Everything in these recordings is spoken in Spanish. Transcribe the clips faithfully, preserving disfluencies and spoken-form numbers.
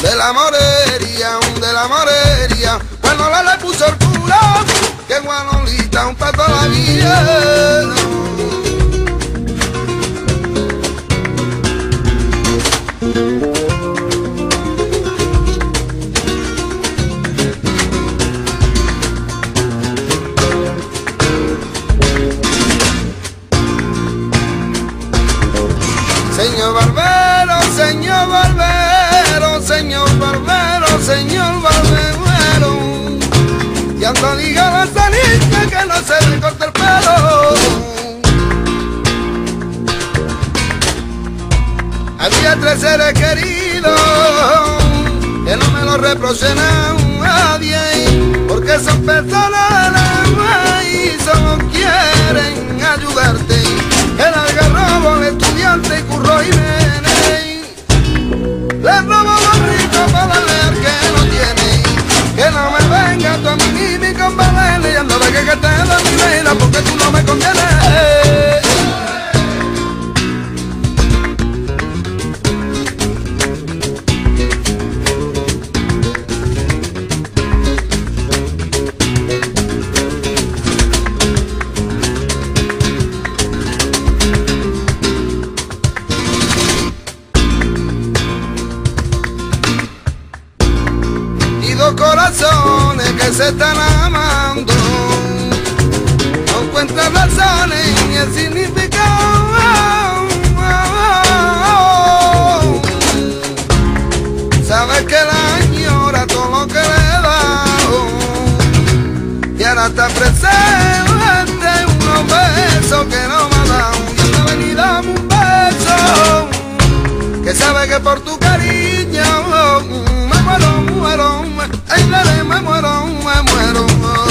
de la morería, de la morería. Bueno, la le puso el cura, que Juanolita un pato la vida. Señor barbero, señor barbero, señor barbero, señor barbero, y ando diga a la salita que no se le corte el pelo. Había tres seres queridos que no me lo reprochen a nadie, porque son personas y solo quieren ayudarte. El algarrobo, el estudiante, Curro y Jiménez, le robo a los ricos para darle al que no tiene. Que no me venga tú a mí ni mi compadre, y ando de que que te da mi vida porque tú no me convienes. Corazones que se están amando no encuentran razones ni el significado. Sabes que la añora todo lo que le da y ahora está presente unos besos que no me ha dado. Y anda ven y dame un beso que sabe que por tu cariño me muero, muero. Ay, dale, me muero, me muero.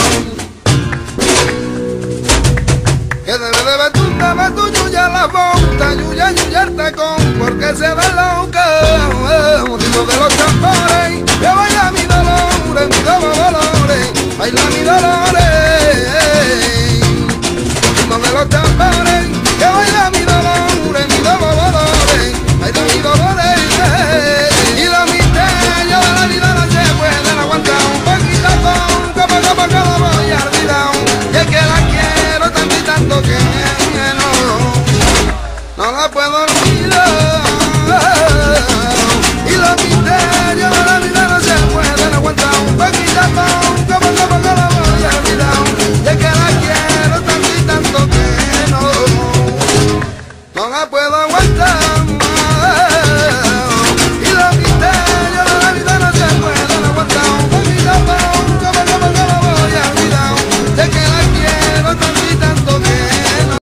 Que debe de ver tú, debe tú, yuya la boca, yuya, yuyarte con, porque se ve loca. Motivo de los tambores, que baila mi dolores, mi dolores, baila mi dolores. Motivo de los tambores, que baila mi dolores, mi dolores, baila mi dolores. Y la misterio de la vida no se puede aguantar un poquito con, como como como voy a olvidar. Y es que la quiero tanto y tanto que no, no la puedo olvidar. Y los misterios de la vida no se pueden aguantar un poquito con, como como como voy a olvidar. Y es que la quiero tanto y tanto que no, no la puedo aguantar.